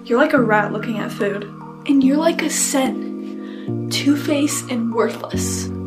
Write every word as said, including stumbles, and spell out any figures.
You're like a rat looking at food. And you're like a scent. Two-faced and worthless.